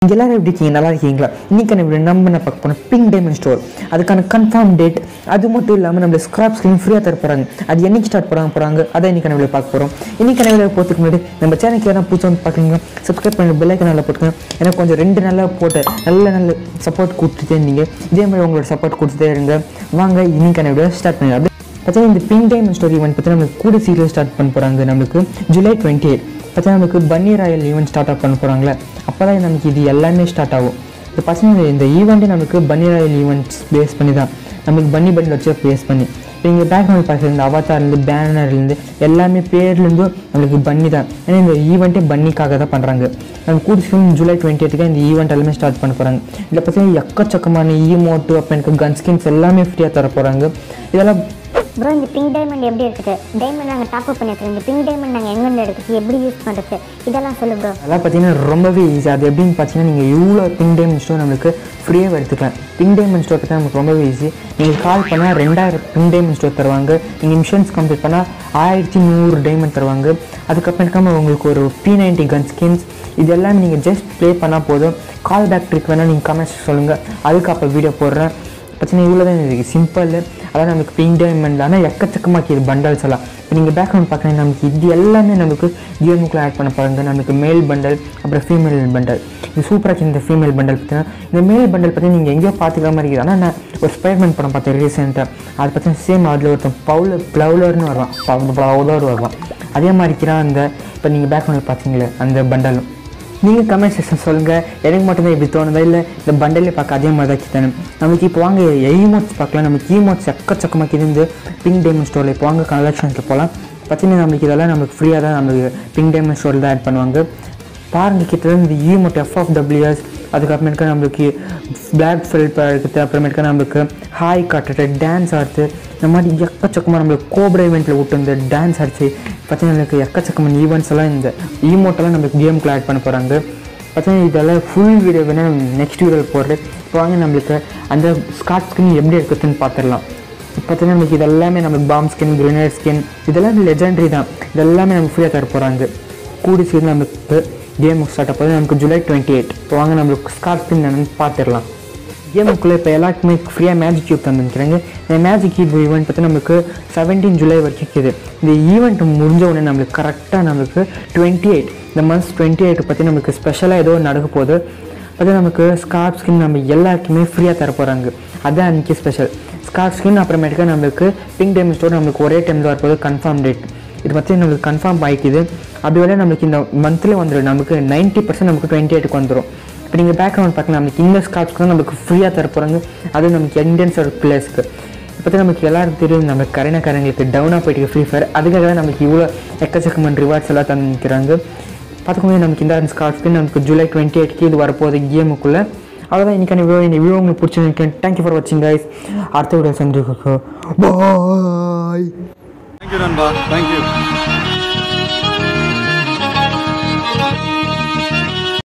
எல்லாரும் எப்படி இருக்கீங்க? நல்லா இருக்கீங்களா? இன்றைக்கான வீடியோ நம்ம என்ன பார்க்க போனால் பிங்க் டைமண்ட் ஸ்டோர், அதுக்கான கன்ஃபார்ம் டேட், அது மட்டும் இல்லாமல் நம்மள ஸ்க்ராப் ஸ்க்ரீன் ஃப்ரீயாக தர போகிறாங்க. அது என்னைக்கு ஸ்டார்ட் போகிறாங்க அதை இன்றைக்கான வீடியோ பார்க்க போகிறோம். இன்றைக்கான வீடியோ போகிறதுக்கு முன்னாடி நம்ம சேனலுக்கு எதனா புதுசாக வந்து பார்க்குறீங்க, சப்ஸ்கிரைப் பண்ணி பெல் ஐக்கான் நல்லா போட்டுக்கோங்க. ஏன்னா கொஞ்சம் 2 நாளாக போட்டு நல்ல சப்போர்ட் கொடுத்துட்டே இருந்தீங்க. இதே மாதிரி உங்களோட சப்போர்ட் கொடுத்துட்டே இருங்க. வாங்க இன்றைக்கான வீடியோ ஸ்டார்ட் பண்ணி பார்த்தீங்கன்னா இந்த பிங்க் டைமண்ட் ஸ்டோர் ஈவெண்ட் பற்றி நம்மளுக்கு கூட சீரியல் ஸ்டார்ட் பண்ண போகிறாங்க. நம்மளுக்கு ஜூலை 28 பார்த்தீங்கன்னா நமக்கு பன்னி ராயல் ஈவெண்ட் ஸ்டார்ட் அப் பண்ண போகிறாங்களே, அப்போ தான் நமக்கு இது எல்லாமே ஸ்டார்ட் ஆகும். இப்போ பார்த்தீங்கன்னா இந்த ஈவெண்ட்டே நமக்கு பன்னி ராயல் ஈவெண்ட்ஸ் பேஸ் பண்ணி தான், நமக்கு பன்னி பண்டில் வச்சு பேஸ் பண்ணி. இப்போ இங்கே பேக்ரவுண்ட் பார்க்குறது இந்த அவதார்லேருந்து பேனர்லேருந்து எல்லாமே பேர்லேருந்தும் நம்மளுக்கு பன்னி தான். ஏன்னா இந்த ஈவெண்ட்டே பன்னிக்காக தான் பண்ணுறாங்க. நம்ம கூட ஜூலை 28 இந்த ஈவெண்ட் எல்லாமே ஸ்டார்ட் பண்ண போகிறாங்க. இதில் பார்த்தீங்கன்னா எக்கச்சக்கமான ஈமோட்டு அப்போ எனக்கு கன் ஸ்கின்ஸ் எல்லாமே ஃப்ரீயாக தர போகிறாங்க. இதெல்லாம் ப்ரோ இந்த பிங்க் டைமண்ட் எப்படி இருக்குது? டைமண்ட் நாங்கள் டாப் அப் பண்ணியிருக்கோம். இந்த பிங்க் டைமண்ட் நாங்கள் எங்கே எடுக்குது, எப்படி யூஸ் பண்ணுறது, இதெல்லாம் சொல்லு ப்ரோ. அதெல்லாம் பார்த்தீங்கன்னா ரொம்பவே ஈஸி. அது எப்படின்னு பார்த்தீங்கன்னா நீங்கள் இவ்வளோ பிங்க் டைமண்ட் ஸ்டோர் நம்மளுக்கு ஃப்ரீயாக எடுத்துக்கலாம். பிங்க் டைமண்ட் ஸ்டோர் பார்த்தா நமக்கு ரொம்பவே ஈஸி. நீங்கள் கால் பண்ணால் 2000 பிங்க் டைமண்ட் ஸ்டோர் தருவாங்க. நீங்கள் மிஷன்ஸ் கம்ப்ளீட் பண்ணால் 1100 டைமண்ட் தருவாங்க. அதுக்கப்புறம் உங்களுக்கு ஒரு P90 கன் ஸ்கின்ஸ், இது எல்லாமே நீங்கள் ஜஸ்ட் ப்ளே பண்ணால் போதும். கால் பேக் ட்ரிக் வேணால் நீங்கள் கமெண்ட்ஸ் சொல்லுங்கள், அதுக்கு அப்போ வீடியோ போடுறேன். பார்த்தீங்கன்னா இவ்வளோ தான் இருக்குது, சிம்பிள். அதான் நமக்கு பிங்க் டைமண்ட் ஆனால் எக்கச்சக்கமாக இது பண்டல்ஸ் எல்லாம். இப்போ நீங்கள் பேக்ரவுண்ட் பார்க்குறீங்க, நமக்கு இது எல்லாமே நமக்கு கேமுக்குள்ளே ஆட் பண்ண பாருங்க. நமக்கு மேல் பண்டல் அப்புறம் ஃபீமேல் பண்டல், இது சூப்பராக இருக்குது. இந்த ஃபீமேல் பண்டல் பார்த்தீங்கன்னா இந்த மேல் பண்டல் பற்றி நீங்கள் எங்கேயோ பார்த்துக்கிற மாதிரி இருக்குது. ஆனால் நான் ஒரு ஸ்பைடர்மேன் படம் பார்த்தேன் ரீசெண்டாக, அது பார்த்தீங்கன்னா சேம் அதில் ஒருத்தன் ப்ளவுலர்னு வருவான், ப்ளவுலர் வருவான். அதே மாதிரிக்கிறான் அந்த இப்போ நீங்கள் பேக்ரவுண்டில் பார்த்தீங்களே அந்த பண்டலும். நீங்கள் கமெண்ட் செக்ஷன் சொல்லுங்கள், எனக்கு மட்டும்தான் இப்படி தோணுதா இல்லை இந்த பண்டலே பார்க்க அதே மாதிரி தான் கிட்டணும். நமக்கு இப்போ வாங்க ஈமோட்ஸ் பார்க்கலாம். நமக்கு ஈமோட்ஸ் எக்கச்சக்கமாக இருந்து பிங்க் டைமண்ட் ஸ்டோரில் இப்போ வாங்க கலெக்ஷன்ஸில் போகலாம். பார்த்தீங்கன்னா நம்மளுக்கு இதெல்லாம் நமக்கு ஃப்ரீயாக தான் நம்மளுக்கு பிங்க் டைமண்ட் ஸ்டோரில் தான் ஆட் பண்ணுவாங்க. பாருங்கள் கிட்ட இந்த ஈமோட் FFWS, அதுக்கப்புறமேட்டுக்கா நம்மளுக்கு பிளாக் ஃபெல்ட் இருக்குது, அப்புறமேட்டுக்கா நம்மளுக்கு ஹாய் காட்டுறது, டான்ஸ் ஆடுறது, இந்த மாதிரி எக்கச்சக்கமாக நம்மளுக்கு கோப்ரா ஈவெண்ட்டில் விட்டு இந்த டான்ஸ் ஆடிச்சு. பார்த்தீங்கன்னா எனக்கு எக்கச்சக்கமான ஈவெண்ட்ஸ் எல்லாம் இந்த ஈமோட்டெல்லாம் நம்மளுக்கு கேமுக்குள்ள ஆட் பண்ண போகிறாங்க. பார்த்தீங்கன்னா இதெல்லாம் ஃபுல் வீடியோ வேணால் நெக்ஸ்ட் வீடியோவில் போடுறது. இப்போ வாங்க நம்மளுக்கு அந்த ஸ்காட் ஸ்கின் எப்படி இருக்குதுன்னு பார்த்துடலாம். பார்த்தீங்கன்னா நமக்கு இதெல்லாமே நம்மளுக்கு பாம் ஸ்கின், கிரனேட் ஸ்கின், இதெல்லாம் லெஜெண்டரி தான். இதெல்லாமே நமக்கு ஃப்ரீயாக தர போகிறாங்க. கூடி சீக்கிரம் நமக்கு கேம் ஸ்டார்ட் ஆகுது. நமக்கு ஜூலை 28. இப்போ வாங்க நம்மளுக்கு ஸ்காட் ஸ்கின் என்னன்னு பார்த்துடலாம். கேமுக்குள்ளே இப்போ எல்லாருக்குமே ஃப்ரீயாக மேஜிக் கியூப் தந்துருக்கிறாங்க. இந்த மேஜிக் கியூப் ஈவெண்ட் பற்றி நமக்கு 17 ஜூலை வரைக்கும் இருக்குது. இந்த ஈவெண்ட் முடிஞ்ச உடனே நம்மளுக்கு கரெக்டாக நம்மளுக்கு 28 இந்த மந்த்ஸ் 28 பற்றி நமக்கு ஸ்பெஷலாக ஏதோ நடக்க போகுது. அது நமக்கு ஸ்கார்ப் ஸ்கின் நம்ம எல்லாருக்குமே ஃப்ரீயாக தர போகிறாங்க. அதுதான் அன்றைக்கி ஸ்பெஷல். ஸ்கார்ப் ஸ்கின் அப்புறமேட்டுக்கா நம்மளுக்கு பிங்க் டைமண்ட் ஸ்டோர் நம்மளுக்கு ஒரே டைமில் வரப்போது கன்ஃபார்ம் டேட். இது பற்றி நம்மளுக்கு கன்ஃபார்ம் ஆகிக்குது. அப்படி வேலை நம்மளுக்கு இந்த மந்த்லேயே வந்துடும். நமக்கு 90% நமக்கு 28க்கு வந்துடும். இப்போ நீங்கள் பேக்ரவுண்ட் பார்க்கலாம், நமக்கு இந்த ஸ்கார்ப்ஸ்க்கு தான் நமக்கு ஃப்ரீயாக தர போகிறாங்க. அதுவும் நமக்கு இந்தியன்ஸ் ஒரு பிளேஸ்க்கு. இப்போ நமக்கு எல்லாருக்கும் தெரியும் நம்ம கரங்களுக்கு டவுனாக போயிட்டு ஃப்ரீ ஃபயர், அதுக்காக தான் நமக்கு இவ்வளோ எக்கச்சக்கமான ரிவார்ட்ஸ் எல்லாம் தந்துக்கிறாங்க. பார்த்துக்கோங்க நமக்கு இந்த ஸ்கார்ப்ஸ்க்கு நமக்கு ஜூலை 28க்கு இது வரப்போகுது கேமுக்குள்ளே. அவ்வளோதான் இன்றைக்கான வீடியோ. இந்த வீடியோ உங்களுக்கு பிடிச்சிருக்கேன். தேங்க்யூ ஃபார் வாட்சிங் கைஸ். அடுத்த வீடியோ சந்திக்கிறோம். Bye. Thank you, Ranba. Thank you.